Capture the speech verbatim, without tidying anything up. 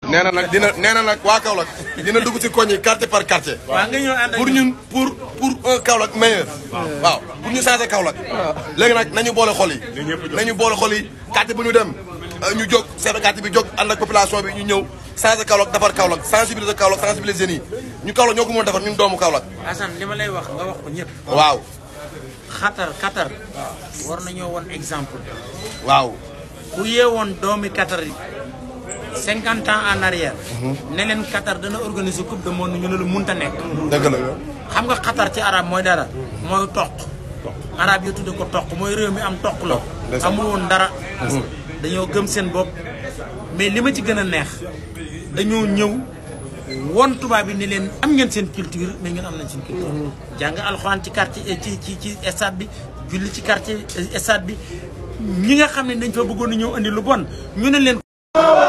nee na nag dina nee na nag waa Kaolack dina dugg ci koñ yi quartier par quartier. waaw nga ñëw ànd ak pour ñun pour pour un Kaolack meilleur. waaw pour ñu changer Kaolack. léegi nag nañu boole xol yi. nañu boole xol yi quartier bu ñu dem ñu jóg chef de quartier bi jóg ànd ak population bi ñu ñëw changer Kaolack defar Kaolack sensibiliser Kaolack sensibiliser jeunes yi ñu Kaolack ñoo ko mën a defar ñun doomu Kaolack. Assane li ma lay wax nga wax ko ñëpp. waaw. Qatar Qatar. war nañoo woon exemple. waaw. ku yeewoon doomi Qatar yi cinquante ans en arrière. ne leen Qatar dana organiser coupe du monde ñu ne lu munta nekk. dëgg la. xam nga Qatar ci arab mooy dara. mooy toq. arab yi tudde ko toq mooy réew mi am toq la. amul woon dara. dañoo gëm seen bopp mais li ma ci gën a neex dañoo ñëw won tubaab bi ne leen am ngeen seen culture mais ngeen am nañ seen culture. jàng alxuraan ci quartier ci ci ci stade bi julli ci quartier stade bi ñi nga xam ne dañ fa bëggoon a ñëw andi lu bon ñu ne leen.